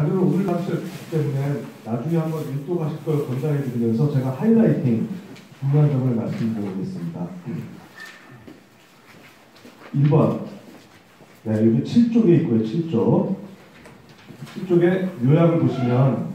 자료를 오늘 방출했기 때문에 나중에 한번 일독하실 걸 권장해 드리면서 제가 하이라이팅 중요한 점을 말씀드리겠습니다. 1번. 네, 여기 7쪽에 있고요. 7쪽. 7쪽에 요약을 보시면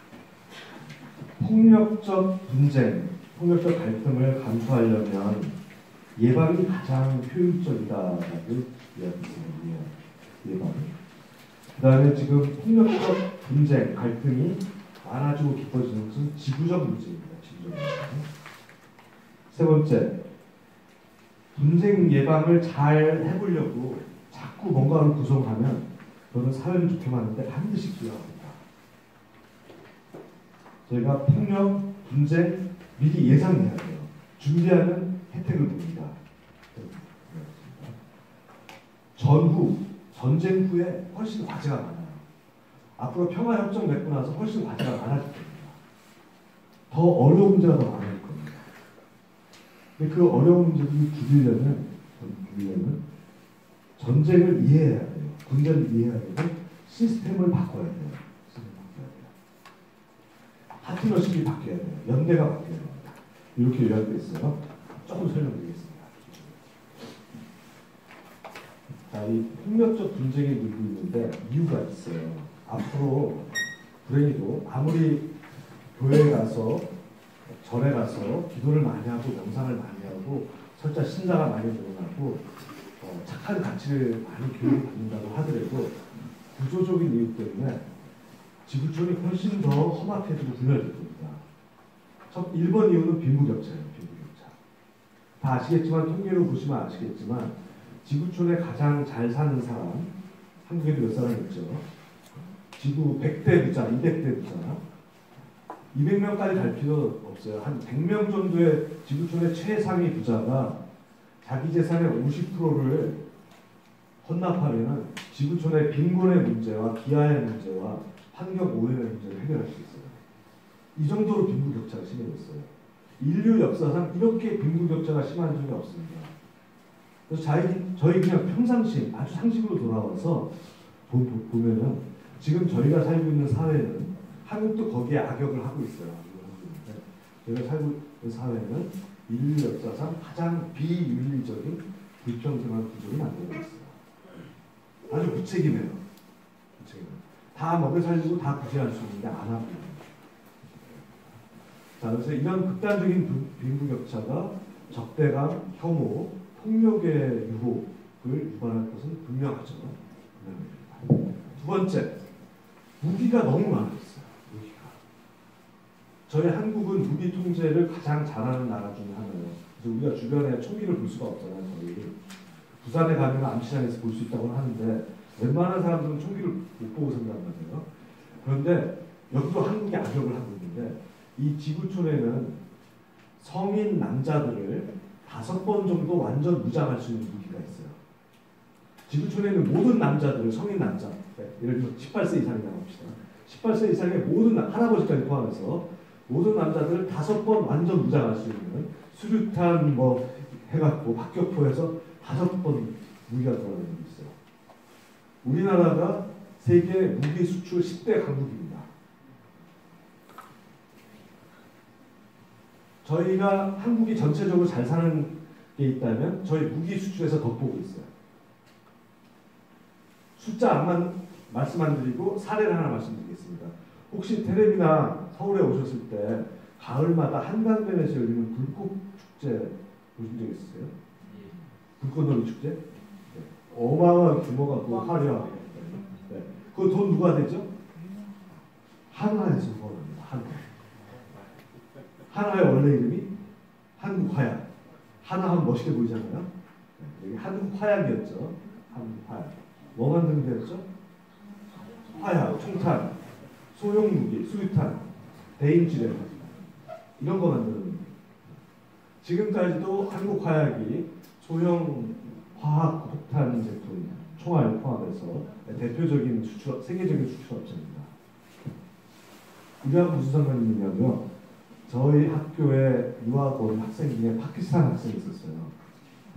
폭력적 분쟁, 폭력적 갈등을 감수하려면 예방이 가장 효율적이다라고 이야기했습니다. 예방. 그 다음에 지금 폭력적 분쟁, 갈등이 많아지고 깊어지는 것은 지구적 문제입니다. 지구적 문제. 세 번째, 분쟁 예방을 잘 해보려고 자꾸 뭔가를 구성하면 저는 사회를 좋게 만드는데 반드시 기여합니다. 저희가 폭력, 분쟁 미리 예상해야 돼요. 준비하면 혜택을 봅니다. 전후, 전쟁 후에 훨씬 과제가 많아요. 앞으로 평화협정 맺고 나서 훨씬 과제가 많아질 겁니다. 더 어려운 문제가 더 많아질 겁니다. 근데 그 어려운 문제를 줄이려면 전쟁을 이해해야 돼요. 군대를 이해해야 되고 시스템을 바꿔야 돼요. 파트너십이 바뀌어야 돼요. 연대가 바뀌어야 됩니다. 이렇게 요약되어 있어요. 조금 설명드리겠습니다. 자, 이 폭력적 분쟁이 늘고 있는데 이유가 있어요. 앞으로 불행히도 아무리 교회에 가서 절에 가서 기도를 많이 하고 명상을 많이 하고 설자 신자가 많이 늘어나고 착한 가치를 많이 교육을 받는다고 하더라도 구조적인 이유 때문에 지구촌이 훨씬 더 험악해지고 분열될 겁니다. 1번 이유는 빈부격차예요. 빈부격차. 다 아시겠지만 통계로 보시면 아시겠지만 지구촌에 가장 잘 사는 사람 한국에도 몇 사람 있죠. 지구 100대 부자, 200대 부자 200명까지 갈 필요 없어요. 한 100명 정도의 지구촌의 최상위 부자가 자기 재산의 50%를 헌납하면 지구촌의 빈곤의 문제와 기아의 문제와 환경 오염의 문제를 해결할 수 있어요. 이 정도로 빈부격차가 심해졌어요. 인류 역사상 이렇게 빈부격차가 심한 적이 없습니다. 그래서 저희 그냥 평상시 아주 상식으로 돌아와서 보면은 지금 저희가 살고 있는 사회는 한국도 거기에 악역을 하고 있어요. 저희가 살고 있는 사회는 인류 역사상 가장 비윤리적인 불평등한 구조를 만들고 있어요. 아주 무책임해요. 다 먹여 살리고 다 구제할 수 있는데 안 하고. 자, 그래서 이런 극단적인 빈부격차가 적대감, 혐오, 폭력의 유혹을 유발할 것은 분명하죠. 두 번째, 무기가 너무 많았어요. 무기가. 저희 한국은 무기 통제를 가장 잘하는 나라 중에 하나예요. 그래서 우리가 주변에 총기를 볼 수가 없잖아요. 거의. 부산에 가면 암시장에서 볼 수 있다고 하는데 웬만한 사람들은 총기를 못 보고 산단 말이에요. 그런데 여기도 한국이 악역을 하고 있는데 이 지구촌에는 성인 남자들을 5번 정도 완전 무장할 수 있는 무기가 있어요. 지구촌에 있는 모든 남자들을 성인 남자, 예를 들어 18세 이상이라고 합시다. 18세 이상의 모든 할아버지까지 포함해서 모든 남자들을 5번 완전 무장할 수 있는 수류탄 뭐 해갖고 박격포에서 5번 무기가 들어가는 게 있어요. 우리나라가 세계 무기 수출 10대 강국입니다. 저희가 한국이 전체적으로 잘 사는 게 있다면 저희 무기 수출에서 덧보고 있어요. 숫자 말씀 안 드리고 사례를 하나 말씀드리겠습니다. 혹시 텔레비나 서울에 오셨을 때 가을마다 한강변에서 열리는 불꽃 축제 보신 적 있으세요? 불꽃놀이 축제? 네. 어마어마한 규모가 또 화려하게. 네. 그 돈 누가 되죠? 한화에서 벌어집니다. 한화의 원래 이름이 한국화약. 한화 하면 멋있게 보이잖아요. 네. 여기 한국화약이었죠. 한국화약. 뭐 만드는 데였죠? 화약, 총탄, 소형무기, 수류탄, 대인지뢰 이런 거 만드는 겁니다. 지금까지도 한국화약이 소형 화학 폭탄 제품 총알 포함해서 대표적인 세계적인 수출업체입니다. 우리하고 무슨 상관이 있냐면 저희 학교에 유학 온 학생 중에 파키스탄 학생이 있었어요.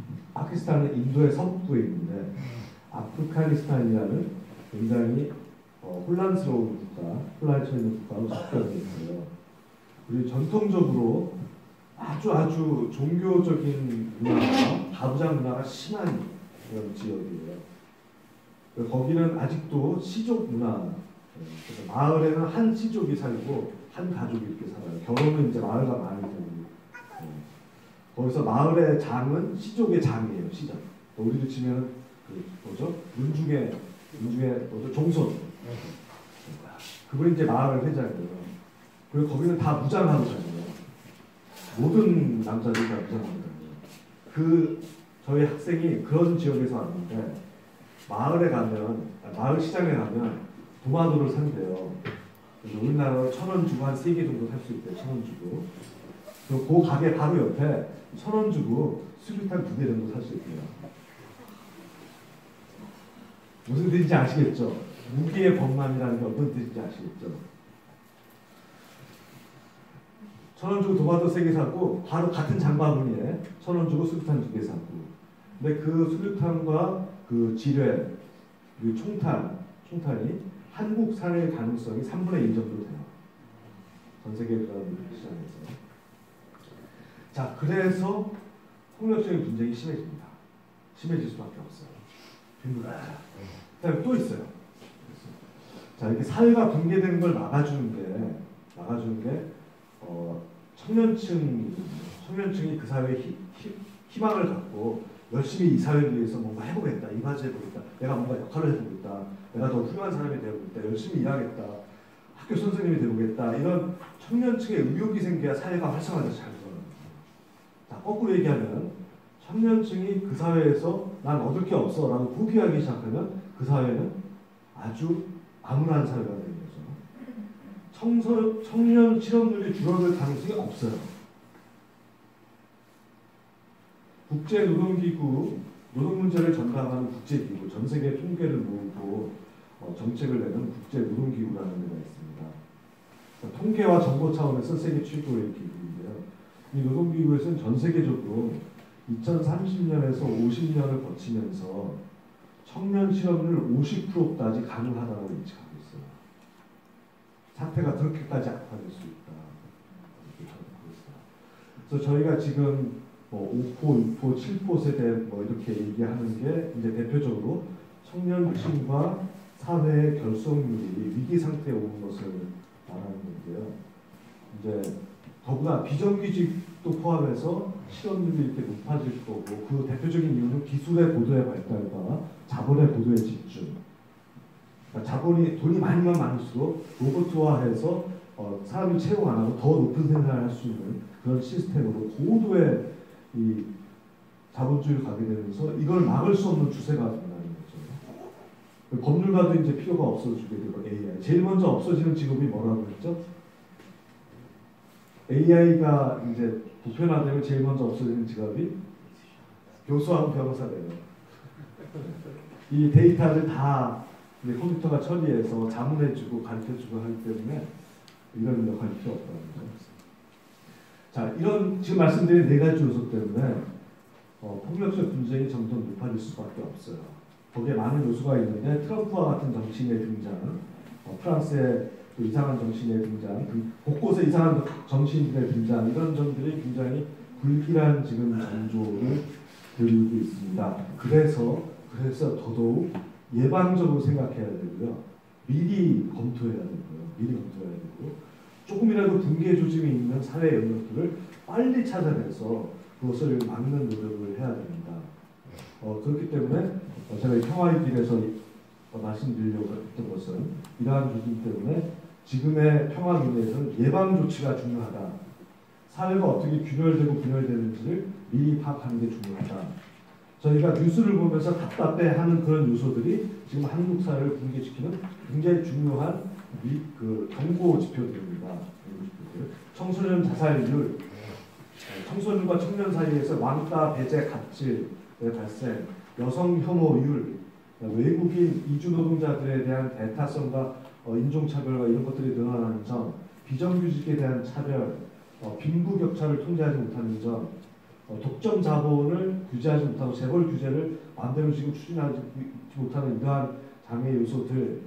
파키스탄은 인도의 서북부에 있는데 아프가니스탄이라는 굉장히 혼란스러운 국가, 혼란에 처해 있는 국가로 접견돼 있어요. 그리고 전통적으로 아주 종교적인 문화가 가부장 문화가 심한 그런 지역이에요. 거기는 아직도 시족 문화, 그래서 마을에는 한 시족이 살고 한 가족이 이렇게 살아요. 결혼은 이제 마을과 마을이 되는. 거기서 마을의 장은 시족의 장이에요. 시장. 우리도 치면 그 뭐죠? 문중의 뭐죠? 종손. 그분이 이제 마을 회장이에요. 그리고 거기는 다 무장하고 다녀요. 모든 남자들이 다 무장하고 다녀요. 저희 학생이 그런 지역에서 왔는데 마을 시장에 가면 도마도를 산대요. 그래서 우리나라로 1,000원 주고 한 3개 정도 살 수 있대요. 1,000원 주고. 그리고 그 가게 바로 옆에 1,000원 주고 수류탄 2개 정도 살 수 있대요. 무슨 뜻인지 아시겠죠? 무기의 범람이라는 게 어떤 뜻인지 아시겠죠? 1,000원 주고 도마도 3개 사고 바로 같은 장바구니에 1,000원 주고 수류탄 2개 사고. 근데 그 수류탄과 그 지뢰, 그리고 총탄이 한국 산의 가능성이 3분의 1 정도 돼요. 전 세계 그런 시장에서. 자, 그래서 폭력적인 분쟁이 심해집니다. 심해질 수밖에 없어요. 빈부격차. 그다음에 또 있어요. 자, 이렇게 사회가 붕괴되는 걸 막아주는 게 청년층이 그 사회에 희망을 갖고 열심히 이 사회를 위해서 뭔가 해보겠다, 이바지해보겠다, 내가 뭔가 역할을 해보겠다, 내가 더 훌륭한 사람이 되어보겠다, 열심히 일하겠다, 학교 선생님이 되어보겠다, 이런 청년층의 의욕이 생겨야 사회가 활성화돼서 잘 돌아갑니다. 자, 거꾸로 얘기하면 청년층이 그 사회에서 난 얻을 게 없어 라고 포기하기 시작하면 그 사회는 아주 암울한 사회가 되는 거죠. 청년 실업률이 줄어들 가능성이 없어요. 국제노동기구, 노동 문제를 전담하는 국제기구, 전 세계 통계를 모으고 정책을 내는 국제노동기구라는 데가 있습니다. 그러니까 통계와 정보 차원에서 세계 최고의 기구인데요. 이 노동기구에서는 전 세계적으로 2030년에서 50년을 거치면서 청년 실업률 50%까지 가능하다고 예측하고 있어요. 사태가 그렇게까지 악화될 수 있다. 그래서 저희가 지금 5%, 6%, 7% 세대 이렇게 얘기하는 게 이제 대표적으로 청년층과 사회의 결속률이 위기 상태에 오는 것을 말하는 건데요. 이제 더구나 비정규직도 포함해서 실업률이 이렇게 높아질 거고 그 대표적인 이유는 기술의 고도의 발달과 자본의 고도의 집중. 그러니까 돈이 많으면 많을수록 로봇화해서 사람이 채용 안 하고 더 높은 생산을 할 수 있는 그런 시스템으로 고도의 이 자본주의를 가게 되면서 이걸 막을 수 없는 추세가 된다는 거죠. 법률가도 이제 필요가 없어지게 되고 AI. 제일 먼저 없어지는 직업이 뭐라고 했죠? AI가 이제 보편화되면 제일 먼저 없어지는 직업이 교수하고 변호사래요. 이 데이터를 다 이제 컴퓨터가 처리해서 자문해주고 가르쳐주고 하기 때문에 이런 역할이 필요 없다는 거죠. 자, 이런 지금 말씀드린 4가지 요소 때문에 폭력적 분쟁이 점점 높아질 수밖에 없어요. 거기에 많은 요소가 있는데 트럼프와 같은 정치인의 등장, 프랑스의 또 이상한 정치인의 등장, 곳곳에 이상한 정치인들의 등장, 이런 점들이 굉장히 불길한 지금 전조를 보이고 있습니다. 그래서 더더욱 예방적으로 생각해야 되고요. 미리 검토해야 되고 조금이라도 붕괴 조짐이 있는 사회 영역들을 빨리 찾아내서 그것을 막는 노력을 해야 됩니다. 그렇기 때문에 제가 이 평화의 길에서 말씀드리려고 했던 것은 이러한 조짐 때문에 지금의 평화기내에서는 예방 조치가 중요하다. 사회가 어떻게 균열되고 분열되는지를 미리 파악하는 게 중요하다. 저희가 뉴스를 보면서 답답해하는 그런 요소들이 지금 한국 사회를 붕괴시키는 굉장히 중요한 그 경고 지표들입니다. 청소년 자살률, 청소년과 청년 사이에서 왕따, 배제, 갑질의 발생, 여성 혐오율, 외국인 이주 노동자들에 대한 대타성과 인종차별과 이런 것들이 늘어나는 점, 비정규직에 대한 차별, 빈부격차를 통제하지 못하는 점, 독점 자본을 규제하지 못하고 재벌 규제를 마음대로 지금 추진하지 못하는 이러한 장애 요소들,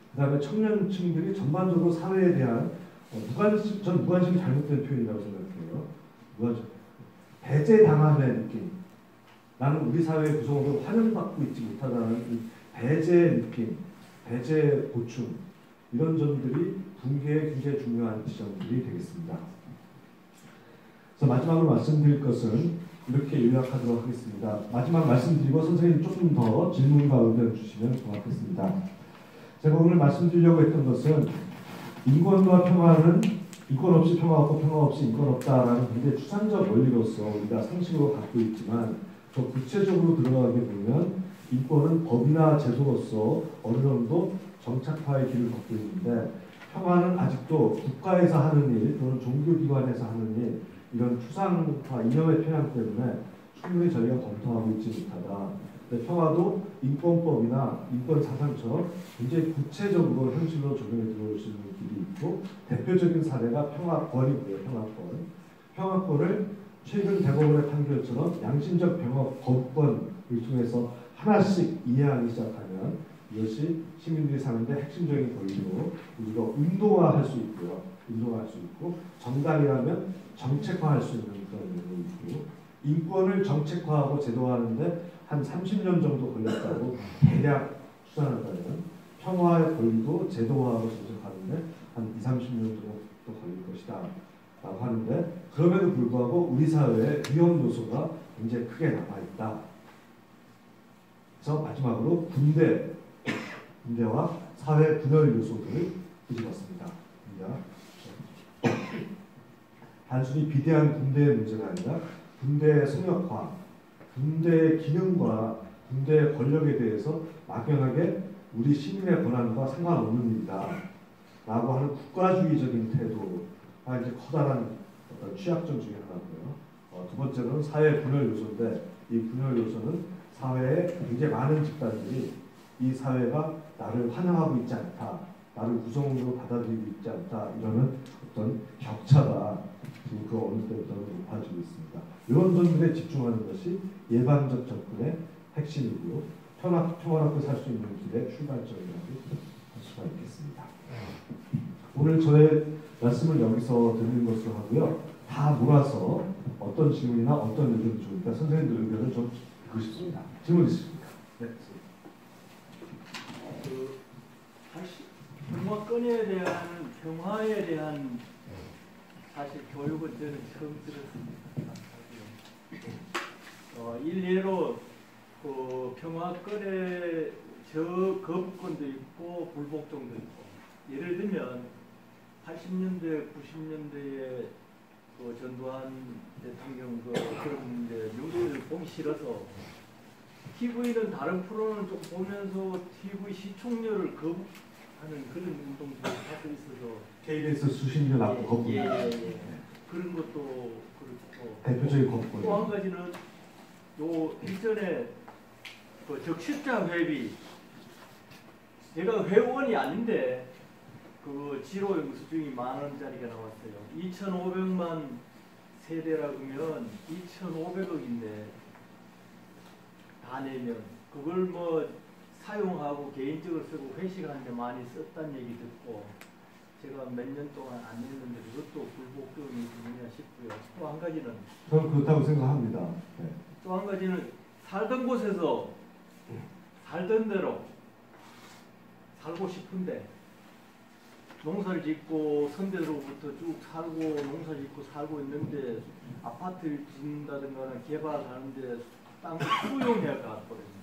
그다음에 청년층들이 전반적으로 사회에 대한 전 무관심이 잘못된 표현이라고 생각해요. 무관심, 배제당함의 느낌. 나는 우리 사회 구성원으로 환영받고 있지 못하다는 이 배제 느낌, 배제 보충 이런 점들이 붕괴에 굉장히 중요한 지점들이 되겠습니다. 그래서 마지막으로 말씀드릴 것은 이렇게 요약하도록 하겠습니다. 마지막 말씀드리고 선생님 조금 더 질문과 의견을 주시면 고맙겠습니다. 제가 오늘 말씀드리려고 했던 것은 인권과 평화는 인권 없이 평화 없고 평화 없이 인권 없다라는 굉장히 추상적 원리로서 우리가 상식으로 갖고 있지만 더 구체적으로 들어가게 보면 인권은 법이나 제도로서 어느 정도 정착화의 길을 걷고 있는데 평화는 아직도 국가에서 하는 일 또는 종교기관에서 하는 일 이런 추상화 이념의 편향 때문에 충분히 저희가 검토하고 있지 못하다. 근데 평화도 인권법이나 인권사상처럼 굉장히 구체적으로 현실로 적용해 들어올 수 있는 길이 있고 대표적인 사례가 평화권이고요. 평화권을 최근 대법원의 판결처럼 양심적 거부권을 통해서 하나씩 이해하기 시작하면 이것이 시민들이 사는데 핵심적인 권리로 우리가 운동화할 수 있고요. 운동화할 수 있고 정당이라면 정책화할 수 있는 그런 면이 있고 인권을 정책화하고 제도화하는데 한 30년 정도 걸렸다고 대략 추산한다면 평화의 권리도 제도화하고 정책하는데 한 2, 30년 정도 걸릴 것이다 라고 하는데 그럼에도 불구하고 우리 사회에 위험 요소가 굉장히 크게 남아있다. 그래서 마지막으로 군대와 사회 분열 요소들을 뒤집었습니다. 단순히 비대한 군대의 문제가 아니라 군대의 성역화, 군대의 기능과 군대의 권력에 대해서 막연하게 우리 시민의 권한과 상관없는 일이다 라고 하는 국가주의적인 태도가 이제 커다란 어떤 취약점 중에 하나고요. 두 번째로는 사회 분열 요소인데 이 분열 요소는 사회에 굉장히 많은 집단들이 이 사회가 나를 환영하고 있지 않다, 나를 구성원으로 받아들이고 있지 않다 이러는 어떤 격차가 지금 그 어느 때보다 높아지고 있습니다. 이런 점들에 집중하는 것이 예방적 접근의 핵심이고요. 평화롭게 살 수 있는 길의 출발점이라고 할 수가 있겠습니다. 오늘 저의 말씀을 여기서 드리는 것으로 하고요. 다 몰아서 어떤 질문이나 어떤 의견이 좋을까 선생님들 의견을 좀 듣고 싶습니다. 질문 있으십니까? 네. 평화에 대한 사실 교육은 저는 처음 들었습니다. 일례로 그 평화권에 거부권도 있고 불복종도 있고 예를 들면 80년대, 90년대에 그 전두환 대통령 그런 뉴스를 보기 싫어서 TV는 다른 프로는 좀 보면서 TV 시청률을 거부하는 그런 운동도 하고 있어서 KBS 수십 년 앞으로 거부. 그런 것도 그렇고 대표적인 거부. 또 한 가지는 요 일전에 그 적십자 회비 제가 회원이 아닌데 그 지로 영수증이 10,000원짜리가 나왔어요. 2,500만 세대라 그러면 2,500억인데 다 내면 그걸 뭐 사용하고 개인적으로 쓰고 회식하는데 많이 썼다는 얘기 듣고 제가 몇 년 동안 안 냈는데 그것도 불복종이 되느냐 싶고요. 또 한 가지는 저는 그렇다고 생각합니다. 네. 또 한 가지는 살던 곳에서 살던 대로 살고 싶은데 농사를 짓고 선대로부터 쭉 살고 농사 짓고 살고 있는데 아파트를 짓는다든가 개발하는데 땅을 수용해야 가거든요.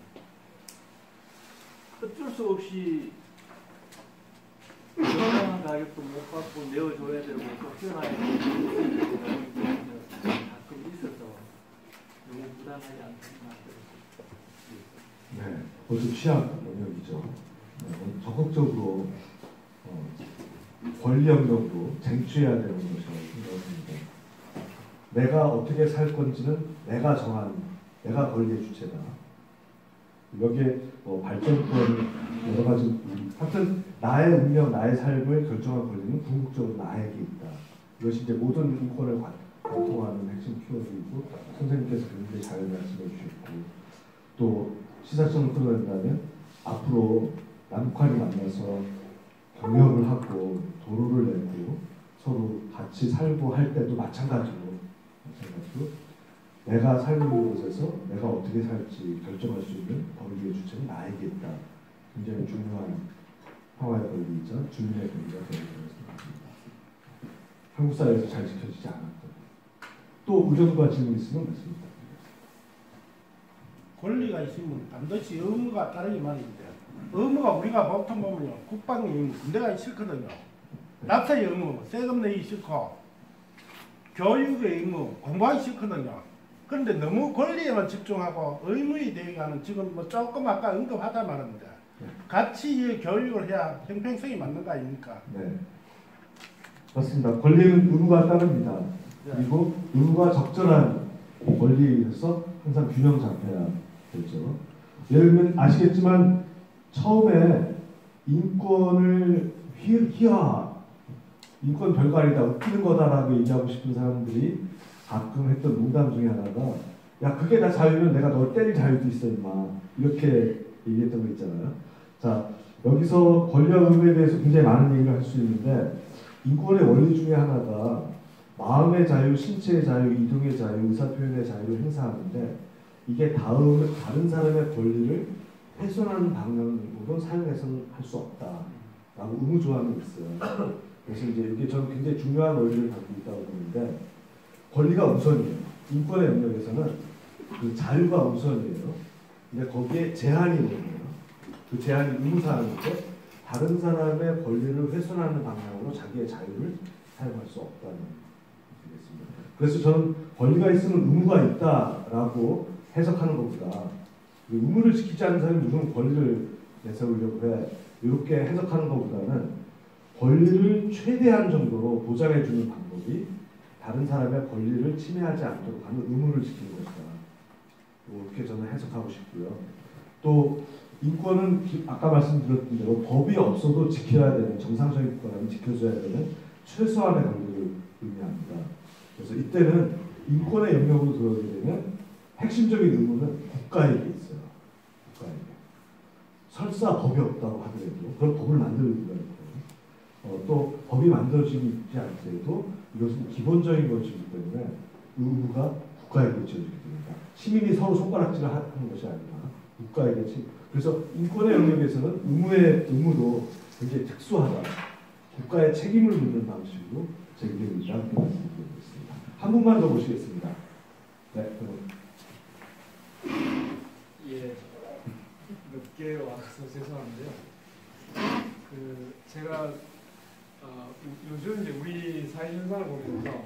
어쩔 수 없이 적당한 가격도 못 받고 내어줘야 되고 쫓겨나야 되고 가끔 있어서 너무 부담하지 않구나. 네, 모두 취약 영역이죠. 적극적으로 권리 영역으로 쟁취해야 되는 것이라고 생각합니다. 내가 어떻게 살 건지는 내가 정하는, 내가 권리의 주체다. 여기에 발전권 여러 가지, 하여튼 나의 운명, 나의 삶을 결정할 권리는 궁극적으로 나에게 있다. 이것이 이제 모든 인권을 관통하는 핵심 키워드이고 선생님께서 굉장히 잘 말씀해 주셨고 또 시사점을 끌어낸다면 앞으로 남북한이 만나서 경영을 하고 도로를 내고 서로 같이 살고 할 때도 마찬가지로 내가 살고 있는 곳에서 내가 어떻게 살지 결정할 수 있는 권리의 주체는 나에게 있다. 굉장히 중요한 평화의 권리이자 주민의 권리가 되는 것입니다. 한국 사회에서 잘 지켜지지 않았던. 또 의견과 질문 있으면 말씀드립니다. 권리가 있으면 반드시 의무가 따르기 마련인데 의무가 우리가 보통 보면요 국방의 의무, 군대가 싫거든요. 납세의 의무, 세금 내기 싫고 교육의 의무, 공부하기 싫거든요. 그런데 너무 권리에만 집중하고 의무에 대해서는 지금 뭐 조금 아까 언급하다 말았는데 같이 교육을 해야 형평성이 맞는 거 아닙니까? 네, 맞습니다. 권리는 의무가 따릅니다. 그리고 의무가 적절한 권리에 의해서 항상 균형 잡혀야 되죠. 예를 들면 아시겠지만 처음에 인권을 인권 별거 아니다, 웃기는 거다라고 얘기하고 싶은 사람들이 가끔 했던 농담 중에 하나가 야 그게 다 자유면 내가 널 때릴 자유도 있어 임마 이렇게 얘기했던 거 있잖아요. 자 여기서 권리와 의무에 대해서 굉장히 많은 얘기를 할 수 있는데 인권의 원리 중에 하나가 마음의 자유, 신체의 자유, 이동의 자유, 의사표현의 자유를 행사하는데 이게 다른 사람의 권리를 훼손하는 방향으로 사용해서는 할 수 없다라고 의무 조항이 있어요. 그래서 이제 이게 저는 굉장히 중요한 원리를 갖고 있다고 보는데 권리가 우선이에요. 인권의 영역에서는 그 자유가 우선이에요. 근데 거기에 제한이 있는 거예요. 그 제한이 의무사항인데 다른 사람의 권리를 훼손하는 방향으로 자기의 자유를 사용할 수 없다는 얘기겠습니다. 그래서 저는 권리가 있으면 의무가 있다라고 해석하는 것보다 의무를 지키지 않는 사람이 무슨 권리를 내세우려고 해 이렇게 해석하는 것보다는 권리를 최대한 정도로 보장해주는 방법이 다른 사람의 권리를 침해하지 않도록 하는 의무를 지키는 것이다. 이렇게 저는 해석하고 싶고요. 또 인권은 아까 말씀드렸던 대로 법이 없어도 지켜야 되는 정상적인 국가라면 지켜줘야 되는 최소한의 권리를 의미합니다. 그래서 이때는 인권의 영역으로 들어오게 되면 핵심적인 의무는 국가에게 있어요. 국가에게. 설사 법이 없다고 하더라도 그런 법을 만들 의무가 있고 또 법이 만들어지지 않더라도 이것은 기본적인 것이기 때문에 의무가 국가에게 지어지게 됩니다. 시민이 서로 손가락질을 하는 것이 아니라 국가에게 그래서 인권의 영역에서는 의무도 굉장히 특수하다. 국가의 책임을 묻는 방식으로 제기되고 있다고 말씀드리고 있습니다. 한 분만 더 보시겠습니다. 네, 그럼. 예, 늦게 와서 죄송한데요. 제가 요즘 이제 우리 사회 현상을 보면서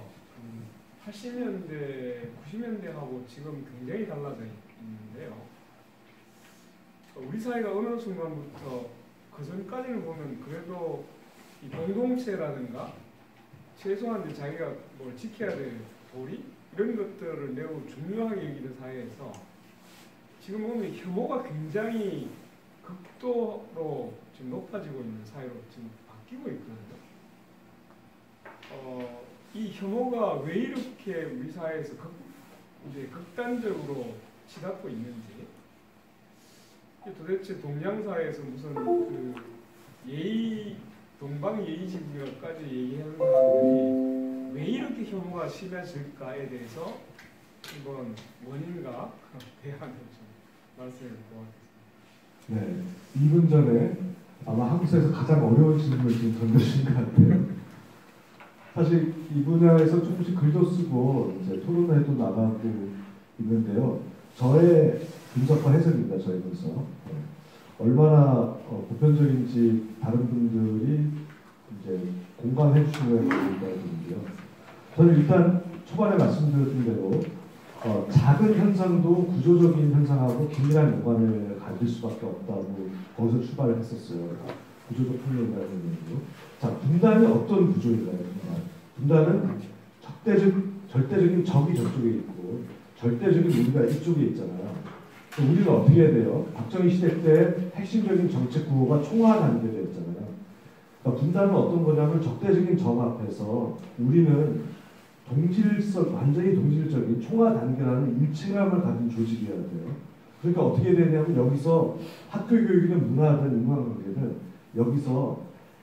80년대, 90년대하고 지금 굉장히 달라져 있는데요. 우리 사회가 어느 순간부터 그 전까지는 보면 그래도 이 공동체라든가 최소한 이제 자기가 뭘 지켜야 될 도리 이런 것들을 매우 중요하게 여기는 사회에서 지금 보면 혐오가 굉장히 극도로 지금 높아지고 있는 사회로 지금 바뀌고 있거든요. 이 혐오가 왜 이렇게 우리 사회에서 이제 극단적으로 치닫고 있는지, 도대체 동양 사회에서 무슨 동방 예의지국까지 얘기하는 사람들이 왜 이렇게 혐오가 심해질까에 대해서 한번 원인과 대안을 좀 말씀을 보았습니다. 네, 2분 전에 아마 한국사에서 가장 어려운 질문을 지금 던져주신 것 같아요. 사실 이 분야에서 조금씩 글도 쓰고 이제 토론회도 나가고 있는데요. 저의 분석과 해석입니다. 저의 분석. 네. 얼마나 보편적인지 다른 분들이 이제 공감해 주시는 거인데요. 저는 일단 초반에 말씀드렸던 대로 작은 현상도 구조적인 현상하고 긴밀한 연관을 가질 수밖에 없다고 거기서 출발을 했었어요. 구조적 평론이라는 의미로. 자, 분단이 어떤 구조인가요? 분단은 절대적인 적이 저쪽에 있고 절대적인 우리가 이쪽에 있잖아요. 우리는 어떻게 해야 돼요? 박정희 시대 때 핵심적인 정책 구호가 총화 단계였잖아요. 그러니까 분단은 어떤 거냐면 적대적인 점 앞에서 우리는 완전히 동질적인 총화 단계라는 일체감을 가진 조직이어야 돼요. 그러니까 어떻게 되냐면 여기서 학교 교육이든 문화든 인간관계든 여기서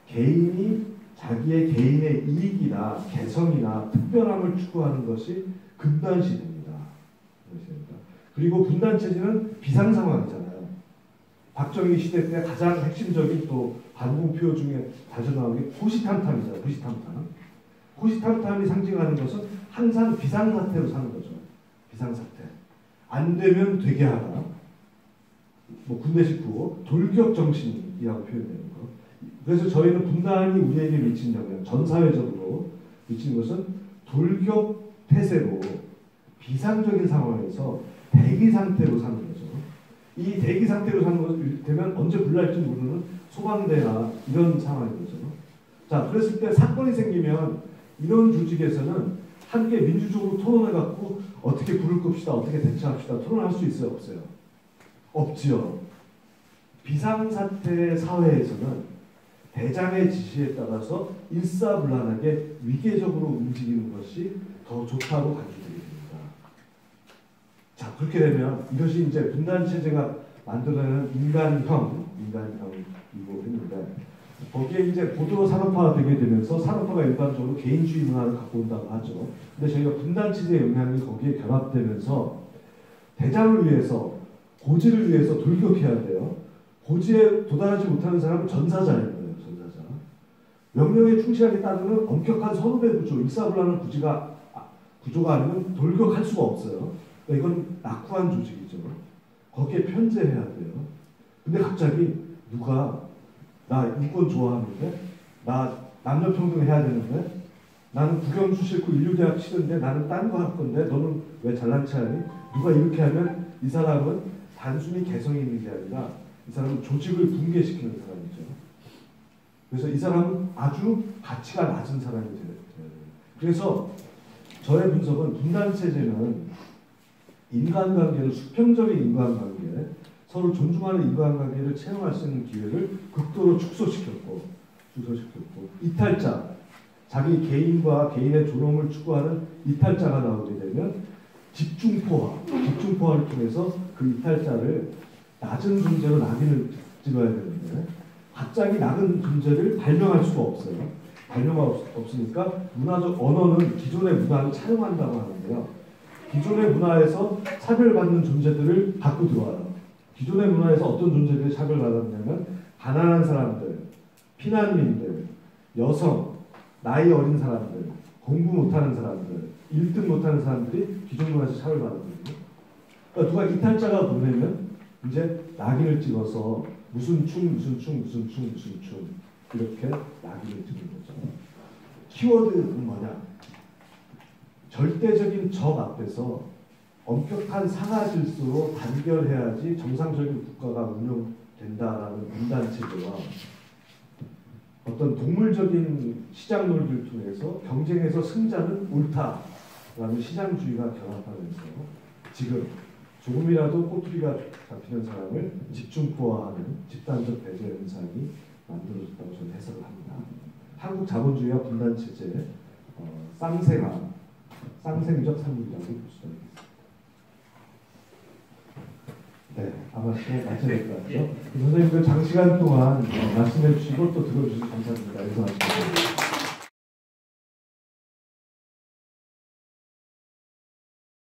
개인이 자기의 개인의 이익이나 개성이나 특별함을 추구하는 것이 극단시대입니다. 그리고 분단체제는 비상상황이잖아요. 박정희 시대 때 가장 핵심적인 또 반공표 중에 자주 나오는 게 호시탐탐이잖아요. 호시탐탐. 호시탐탐이 상징하는 것은 항상 비상사태로 사는 거죠. 비상사태. 안 되면 되게 하라. 뭐 군대식 구호, 돌격정신이라고 표현되는 거. 그래서 저희는 분단이 우리에게 미친 영향, 전 사회적으로 미치는 것은 돌격태세로 비상적인 상황에서 대기 상태로 사는 거죠. 이 대기 상태로 사는 것이 되면 언제 불날지 모르는 소방대나 이런 상황인 거죠. 자, 그랬을 때 사건이 생기면 이런 조직에서는 함께 민주적으로 토론해갖고 어떻게 불을 끕시다, 어떻게 대처합시다 토론할 수 있어요, 없어요? 없지요. 비상사태 사회에서는 대장의 지시에 따라서 일사불란하게 위계적으로 움직이는 것이 더 좋다고 강조드립니다. 자, 그렇게 되면 이것이 이제 분단체제가 만들어내는 인간형이고 했는데 거기에 이제 고도 산업화가 되게 되면서 산업화가 일반적으로 개인주의 문화를 갖고 온다고 하죠. 근데 저희가 분단체제의 영향이 거기에 결합되면서 대장을 위해서 고지를 위해서 돌격해야 돼요. 고지에 도달하지 못하는 사람은 전사자인 거예요. 전사자. 명령에 충실하게 따르는 엄격한 선후배 구조, 일사불란한 구조가 아니면 돌격할 수가 없어요. 그러니까 이건 낙후한 조직이죠. 거기에 편제해야 돼요. 근데 갑자기 누가 나 인권 좋아하는데, 나 남녀평등 해야 되는데, 나는 국영수 싫고 인류대학 치는데 나는 딴 거 할 건데 너는 왜 잘난 체 하니? 누가 이렇게 하면 이 사람은 단순히 개성이 있는 게 아니라 이 사람은 조직을 붕괴시키는 사람이죠. 그래서 이 사람은 아주 가치가 낮은 사람이 돼요. 그래서 저의 분석은 분단체제는 인간관계를 수평적인 인간관계, 서로 존중하는 인간관계를 체험할 수 있는 기회를 극도로 축소시켰고 이탈자, 자기 개인과 개인의 존엄을 추구하는 이탈자가 나오게 되면 집중포화를 통해서 그 이탈자를 낮은 존재로 낙인을 찍어야 되는데 갑자기 낮은 존재를 발명할 수가 없어요. 발명할 수 없으니까 문화적 언어는 기존의 문화를 차용한다고 하는데요. 기존의 문화에서 차별받는 존재들을 갖고 들어와요. 기존의 문화에서 어떤 존재들이 차별받았냐면 가난한 사람들, 피난민들, 여성, 나이 어린 사람들, 공부 못하는 사람들, 1등 못하는 사람들이 기존 문화에서 차별받았거든요. 그러니까 누가 이탈자가 보내면 이제 낙인을 찍어서 무슨 충 이렇게 낙인을 찍는 거죠. 키워드는 뭐냐? 절대적인 적 앞에서 엄격한 상하 질서로 단결해야지 정상적인 국가가 운영된다라는 분단체제와 어떤 동물적인 시장 논리를 통해서 경쟁에서 승자는 옳다라는 시장주의가 결합하면서 지금 조금이라도 꼬투리가 잡히는 사람을 집중포화하는 집단적 배제 현상이 만들어졌다고 저는 해석을 합니다. 한국 자본주의와 분단체제 쌍생적 산물이라고 볼 수가 있습니다. 네, 아마 시간 맞춰야 될 것 같죠? 선생님들 장시간 동안 말씀해 주시고 또 들어주셔서 감사합니다. 인사하십시오.